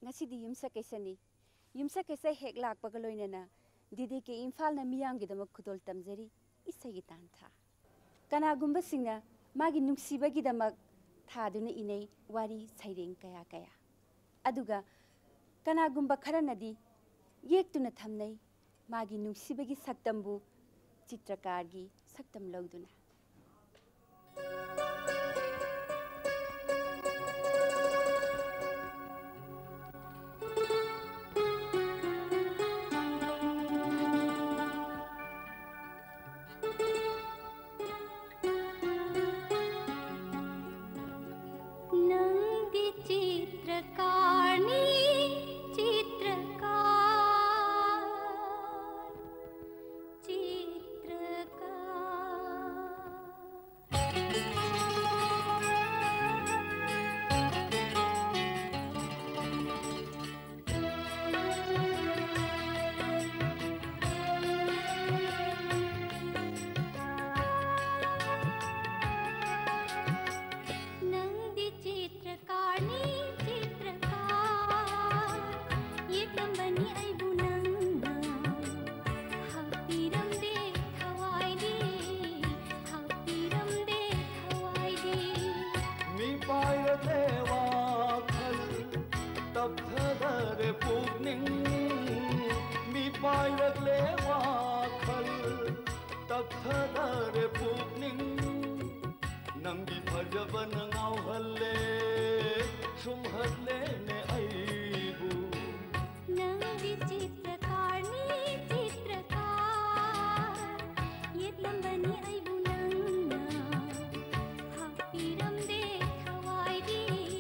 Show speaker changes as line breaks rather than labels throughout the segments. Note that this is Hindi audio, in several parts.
ngasi di yumsa kaisani yumsa kaisa hek lakpaga loinana didi ke imphal na miyam gidamak khudol tamjari isagi tan tha kana gumba singna magi nungsiba gidamak thaduna inei wari saireng kaya kaya aduga kana gumba kharanadi yektuna thamnai magi nungsiba gi saktambu चित्रकार की सक्तम लौदुना
नंदी चित्रकारनी नंगी फजबन ngauhalle sumhalle ne aibu
Nandi चित्रकारनी चित्रकार येतलंबनी aibu nangna hapiram de thawaidi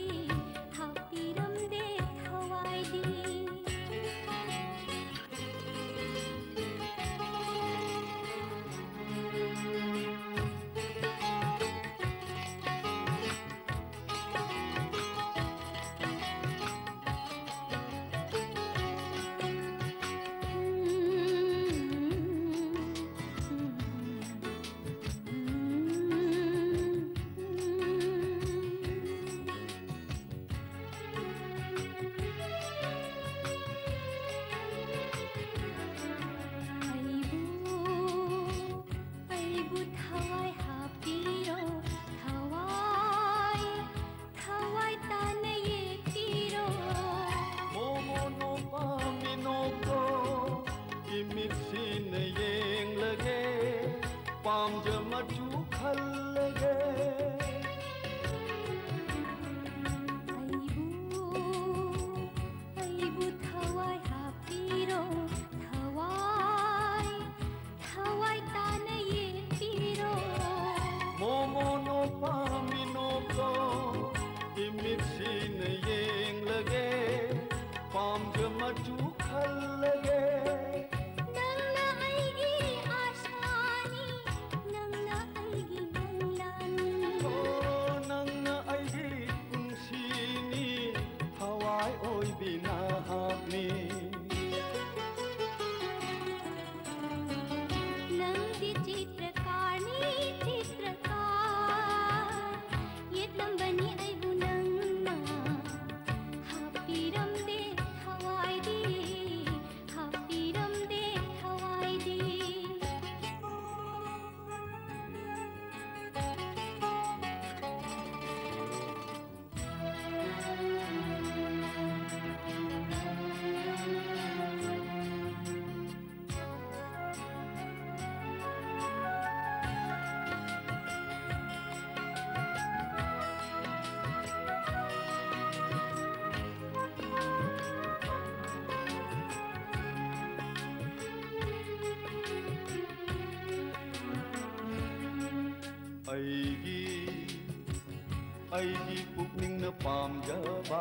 aigi pukning na pamjaba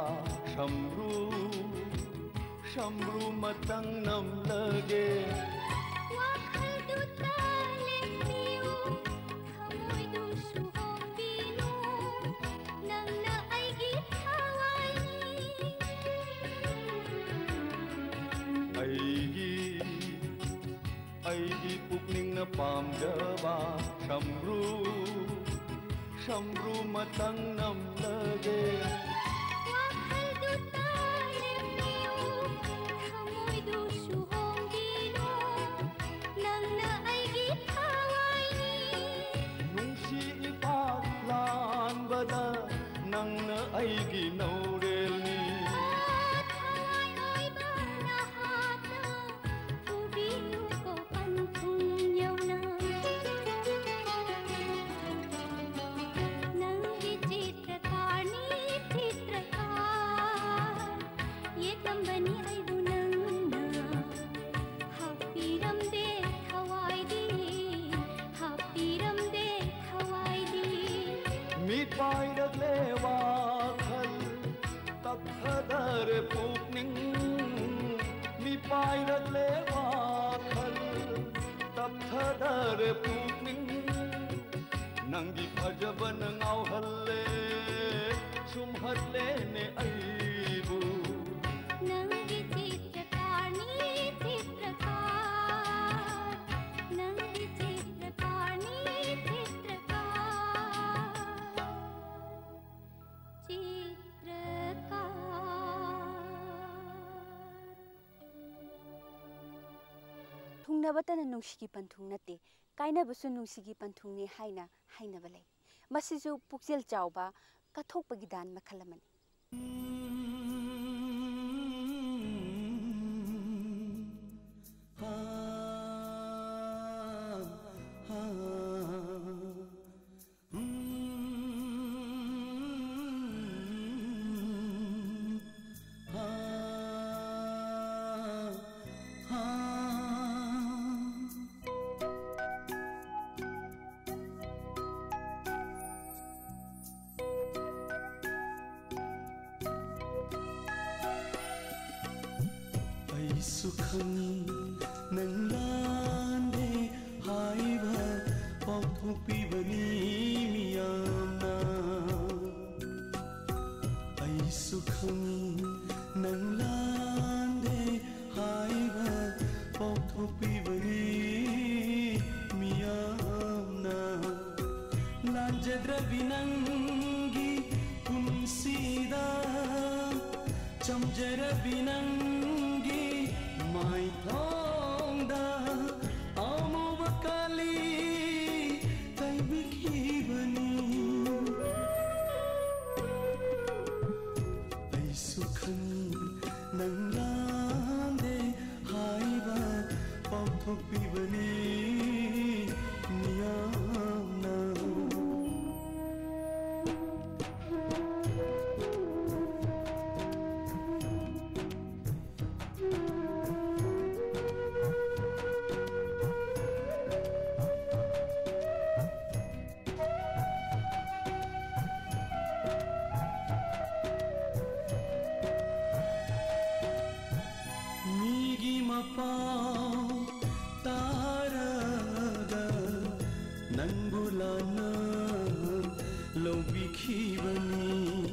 shamru matang nam lage
wakhal du talempiu thamoy du suhopinu nangna aigi thawani
aigi pukning na pamjaba shamru matang nam lage
wakhal du talempiu तंबनी आइबु नंगना हापीरम दे थवाइदी हापीरम दे थवाइदी
मी पाइरले वाखल तखदर पुकनिंग मी पाइरले वाखल तखदर पुकनिंग नंगी फजबन ngauhalle sumhalle ne aibu
नंगी चित्रकारनी चित्रकार नंगी चित्रकारनी चित्रकार
थुंगनबतन नुंसिगी पंथुंग नते कायनबसु नुंसिगी पंथुंगने हाइना हाइनबले मसिजु पुक्सेल चावबा कथोकपगी दान मखल अमनि
सुखनी नंगलांदे हाइवा पौथोपी बनी मियाना आई सुखनी नंगलांदे हाइवा पौथोपी बनी मियाना लांजद्र बिनंगी पुंसीदा चमजर बिनंगी My thonda amuvakali taibikibani ai sukhani nanglande haiba pauthopibani niyamna तारागा नंगुलाना लोबिखिबनी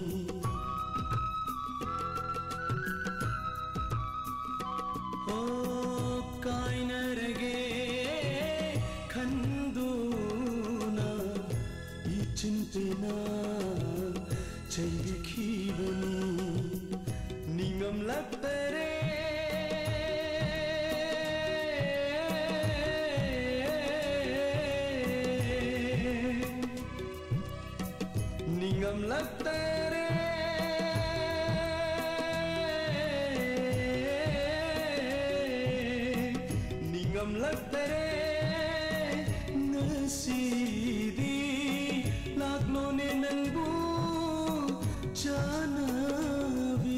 ओ कायनरगे खंदूना इचिंतेना चैबिखिबनी निंगम लत्तरे निगम लगते रे निगम लगते रे नसीदी लागलो ने नंगू Janvi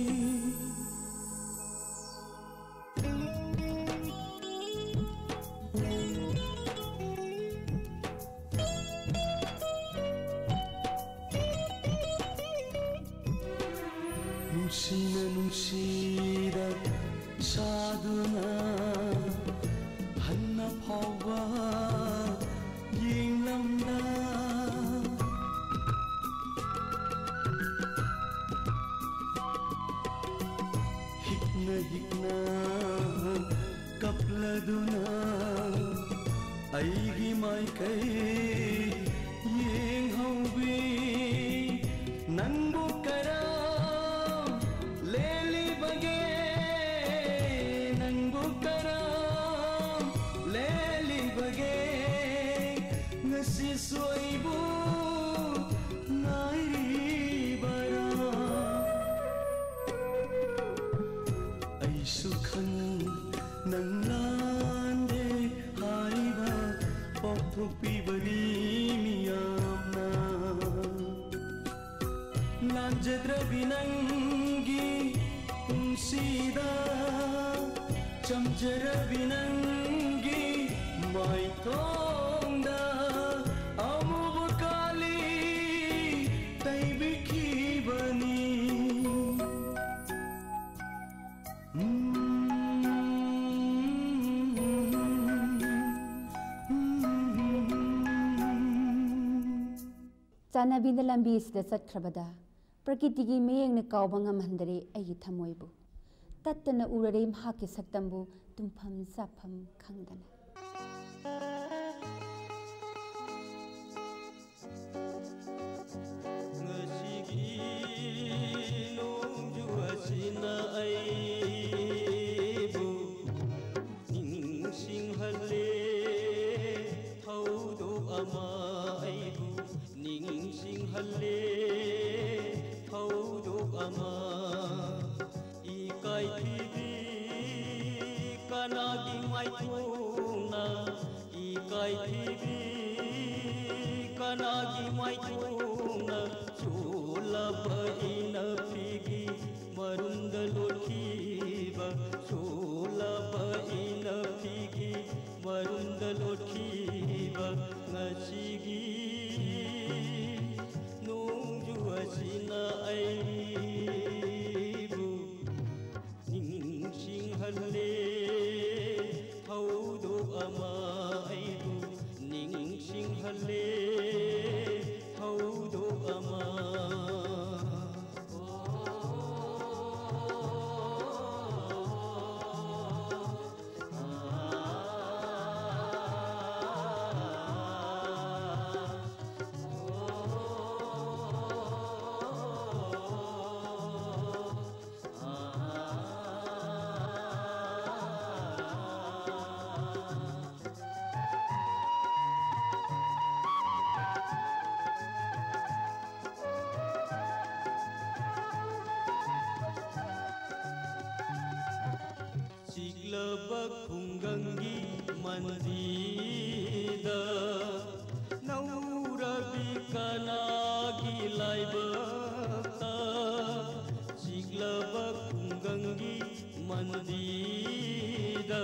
Nusina nusida saduna hanna phawa yinglamda hikna hikna kapladuna aigi mai kai yeng haubi nangu kara लेली बगे नंगु करा लेली बगे नसी सोईबू नाइरी बरा ऐ सुखन नंगलांदे हाइबा पौथोपी बनी मियामना लांजद्र बिनंगी ꯄꯨꯟꯁꯤꯗ ꯆꯝꯖꯔꯕꯤ ꯅꯪꯒꯤ ꯃꯥꯏꯊꯣꯡꯗ ꯑꯃꯨꯕ ꯀꯥꯂꯤ ꯇꯩꯕꯤꯈꯤꯕꯅꯤ
ꯆꯥꯅꯕꯤꯅ ꯂꯝꯕꯤ ꯑꯁꯤꯗ ꯆꯠꯈ꯭ꯔꯕꯗ ꯄ꯭ꯔꯀꯤꯇꯤꯒꯤ ꯃꯤꯠꯌꯦꯡꯅ ꯀꯥꯎꯕ ꯉꯝꯍꯟꯗꯔꯦ ꯑꯩꯒꯤ ꯊꯃꯣꯏꯕꯨ ꯇꯠꯇꯅ ꯎꯔꯔꯦ ꯃꯍꯥꯛꯀꯤ ꯁꯛꯇꯝꯕꯨ ꯇꯨꯝꯐꯝ ꯆꯥꯐꯝ ꯈꯪꯗꯅ
ꯉꯁꯤꯒꯤ ꯅꯣꯡꯖꯨ ꯑꯁꯤꯅ ꯑꯩꯕꯨ ꯅꯤꯡꯁꯤꯡꯍꯜꯂꯦ ꯊꯧꯗꯣꯛ ꯑꯃ ꯑꯩꯕꯨ ꯅꯤꯡꯁꯤꯡꯍꯜꯂꯦ ꯊꯧꯗꯣꯛ ꯑꯃ 이까이티비 까나기 마이토나 이까이티비 까나기 마이토나 솔라바 이나피기 마룬다 로키바 솔라바 이나피기 마룬다 로키바 나시기 농주하시나 아이부 닝싱할래 더우도 아마 아이부 닝싱할래 더우도 아마 지글러박 궁강기 만디다 나우라비 까나기 라이버다 지글러박 궁강기 만디다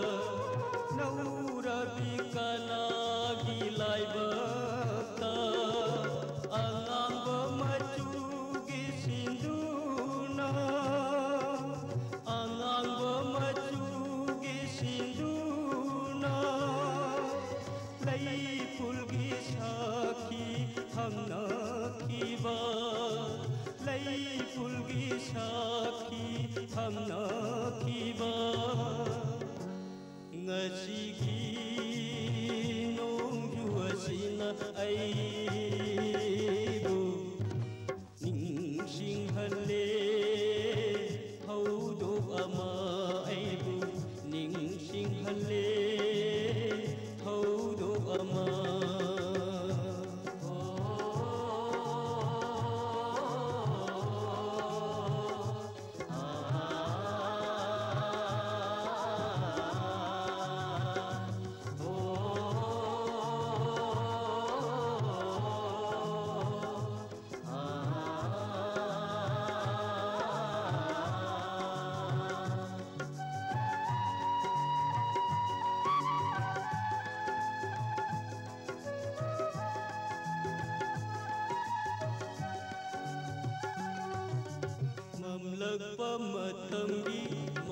나우라비 까나기 라이버다 앙앙버 마주기 신두나 앙앙버 마주기 신두나 레이 불기 사키 함나키바 레이 불기 사키 함나키바 ngasi기 농주하시나 아이부 닝싱할래 더우도 아마 아이부 닝싱할래 더우도 아마 mamlakpa matamgi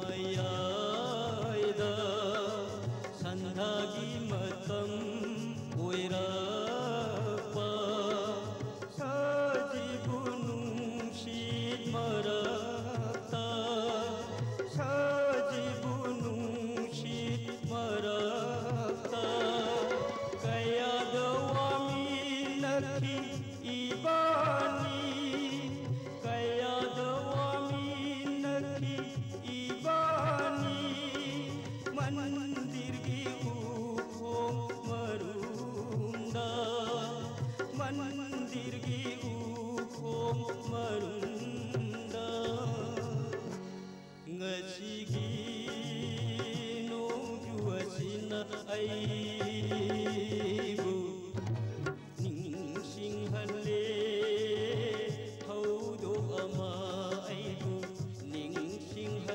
mayayda sandhagi matam oirapa sajibu nungshit marakta sajibu nungshit marakta kaya dawami nakhi ibani kaya dawami nakhi ibani mandir gi ukhom marunda mandir gi ukhom marunda ngachigi 농주하시나 아이부 닝싱할래 더우도 아마 아이부 닝싱할래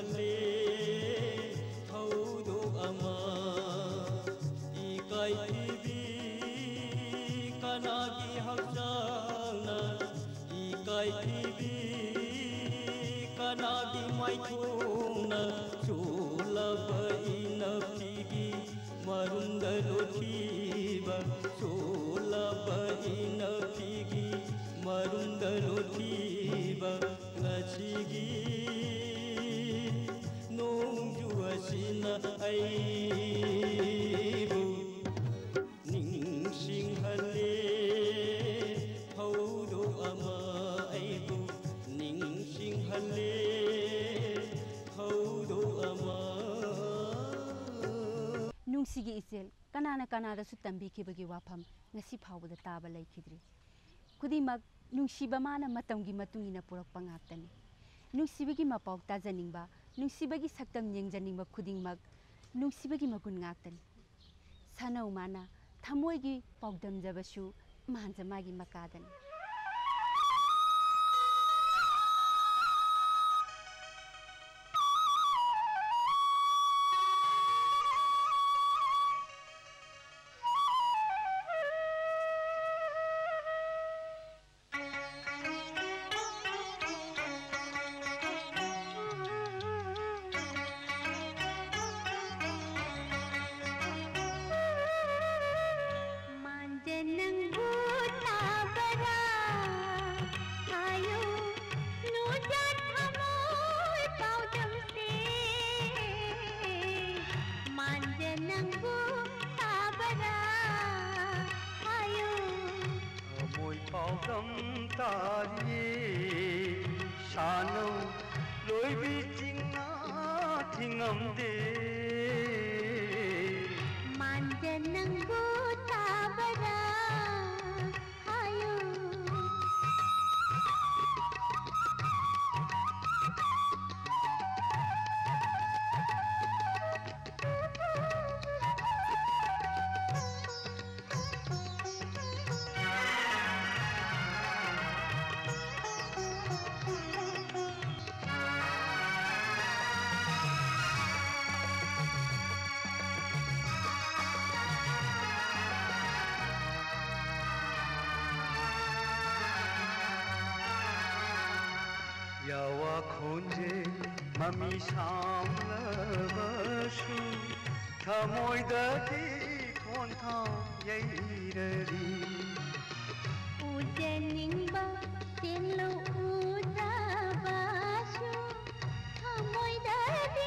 माइथोंना सोलाबा इनफिगी मरुंदलो थीबा सोलाबा इनफिगी मरुंदलो थीबा ngasiगी nongju asina aibu ningsinghale haudo ama aibu ningsinghale haudo ama
नुंसिगी इसेल कनाना कनादा सु तंबी खिबगी वाफम ngasi फावदा ताबा लैखिद्री खुदिमक नुंसिबा माना मतंगी मतुंगिना पुरकपा ngaktani नुंसिबगी मपाव ताजनिंगबा नुंसिबगी सक्तम येंगजनिंगबा खुदिंगमक नुंसिबगी मगुन ngaktani सनौ माना थमोयगी पावदम जबसु मानजमागी मकादनी
Mami samlabashu thamoidagi kontha yairari
ujaningba tenlo udabashu thamoidagi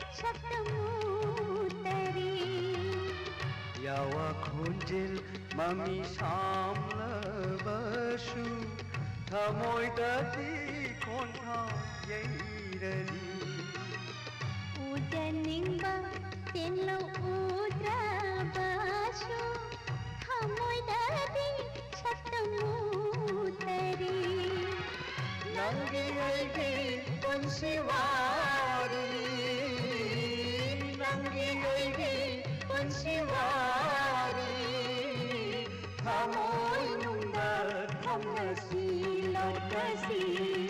saktamutari
yawa khunjil mami samlabashu thamoidagi kontha yairari
ujaningba tenlo udrabashu thamoidagi saktamutari
nangi aigi pansiwari nangi aigi pansiwari thamoy nungda thamnasi lautasi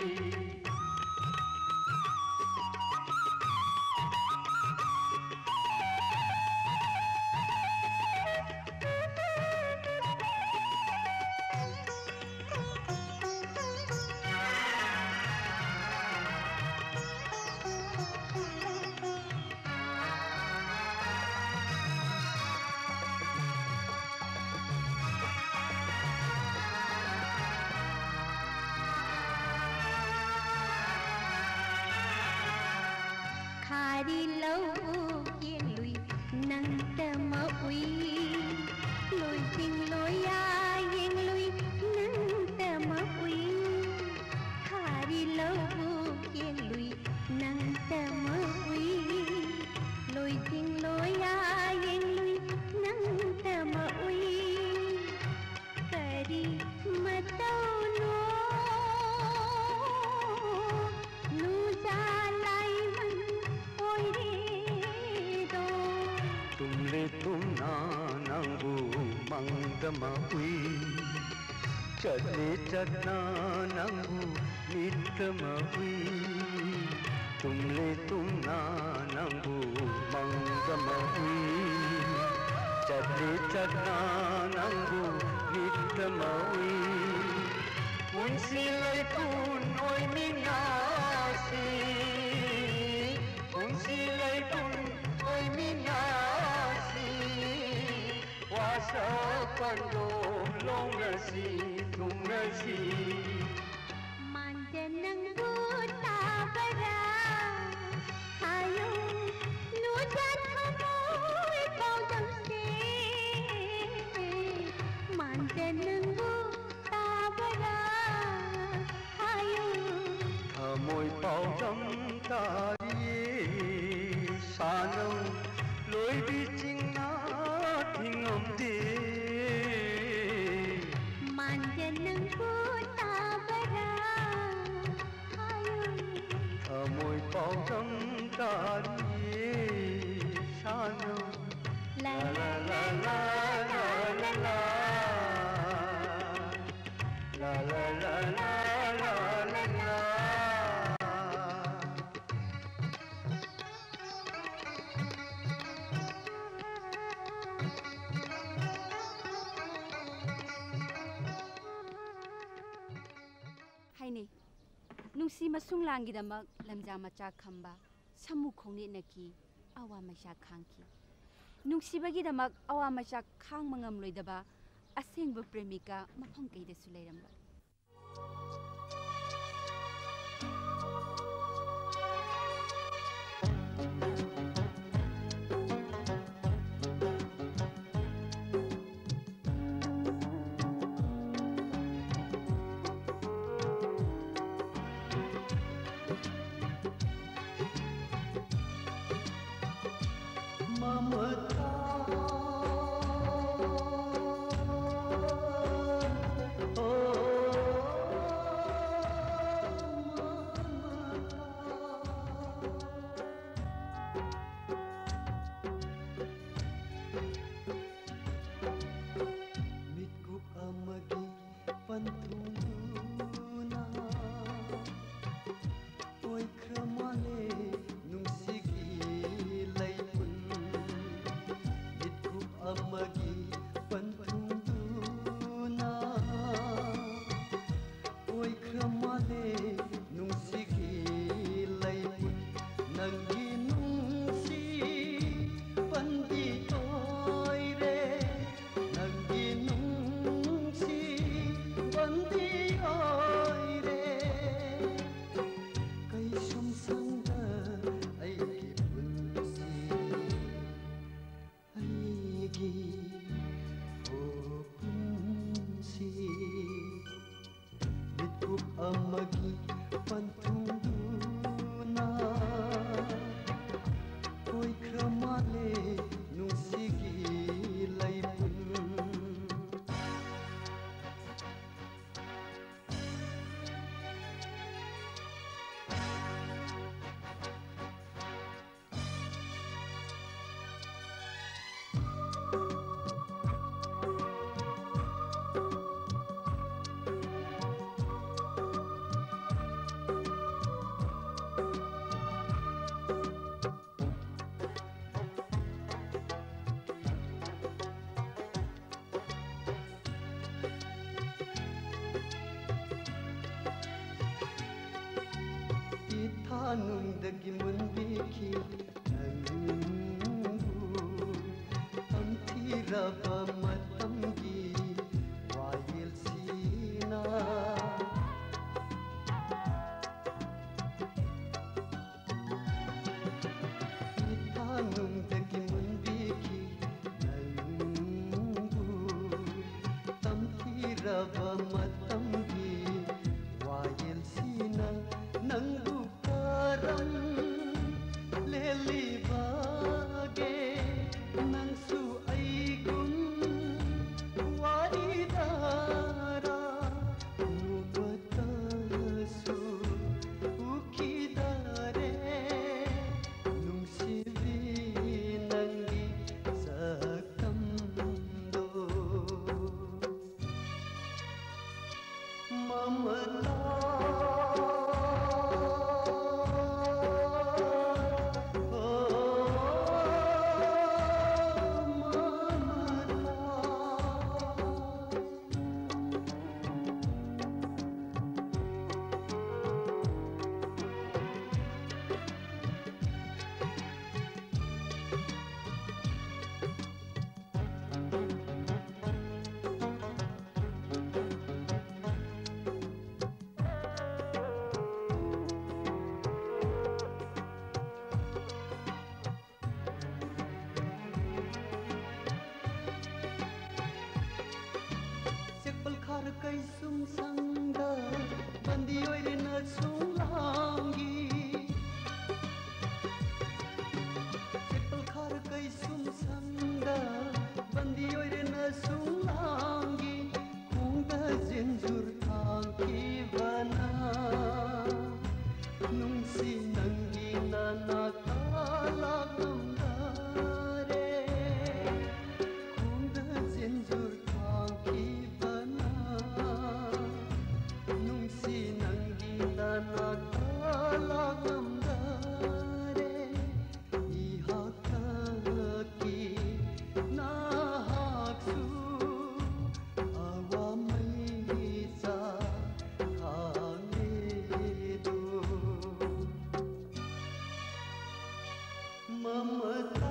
चले चलना नंगू नित्यमवी तुमले तुम ना नंगू मंगमवी चले चलना नंगू नित्यमवी उनसी लय पुनोय मिनासी sapando longasi tungasi
Manjanang buta bara Hayo nujan hamoy paudang se Manjanang buta bara Hayo
hamoy paudam tari sanam loi bi chingna thingam de
Manjanang buta bara Hayo
hamoy paudam tari sanam
La
la
la
la
la
la
la
la
la
la la la la la la la
Haini nungsi masung langgidamak lamja macha khamba samu khongni naki awa macha khangki nungsibagidamak awa macha khang mangam loidaba asengba premika mafam kaida sulairamla
Ithanundagi munbiki nangu amthiraba matamgi wayil sina Ithanundagi munbiki nangu amthiraba matamgi wayil sina nangu leli bage nangsu aigun waridara nubatasu ukidare nungsibi ꯁꯨꯡꯂꯥꯡꯒꯤ ꯈꯣꯡꯗ ꯖꯤꯟꯖꯨꯔ ꯊꯥꯡꯈꯤꯕꯅ ꯅꯨꯡꯁꯤ ꯅꯪꯒꯤ ꯅꯅꯥꯛꯇ ꯂꯥꯛꯂꯝꯗꯥꯔꯦ ꯈꯣꯡꯗ ꯖꯤꯟꯖꯨꯔ ꯊꯥꯡꯈꯤꯕꯅ ꯅꯨꯡꯁꯤ ꯅꯪꯒꯤ ꯅꯅꯥꯛꯇ ꯂꯥꯛꯂꯝꯗꯥꯔꯦ 이하까기 나학수 아와메이자 강에도 머뭇다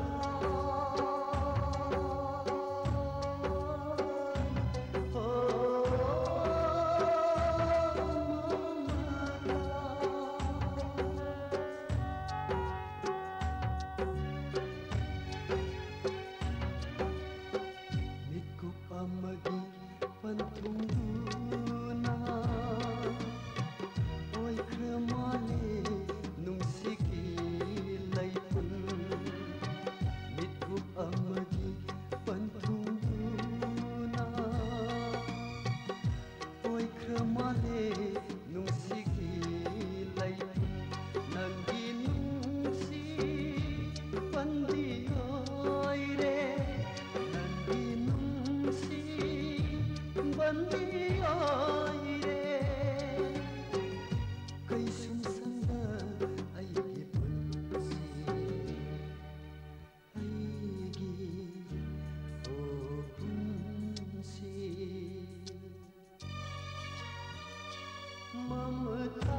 미국 밤먹이 반통두나 오이 크마레 농시기 라이픈 미국 밤먹이 반통두나 오이 크마레 농시기 라이픈 난기 농시 반디어이래 bandiyaire kai sumsanga aigi punsi aigi o punsi mamata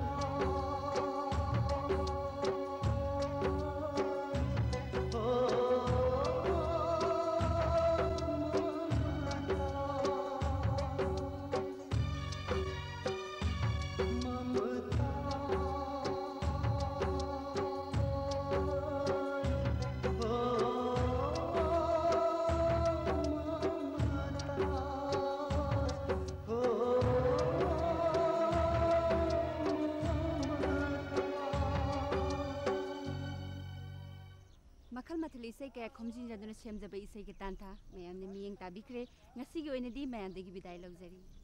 ꯃꯈꯜ ꯃꯊꯦꯜ ꯏꯁꯩ ꯀꯌꯥ ꯈꯣꯝꯖꯤꯟꯖꯗꯨꯅ ꯁꯦꯝꯖꯕ ꯏꯁꯩꯒꯤ ꯇꯥꯟꯊꯥ ꯃꯌꯥꯝꯅ ꯃꯤꯠꯌꯦꯡ ꯇꯥꯕꯤꯈ꯭ꯔꯦ ꯉꯁꯤꯒꯤ ꯑꯣꯏꯅꯗꯤ ꯃꯌꯥꯝꯗꯒꯤ ꯕꯤꯗꯥꯏ ꯂꯧꯖꯔꯤ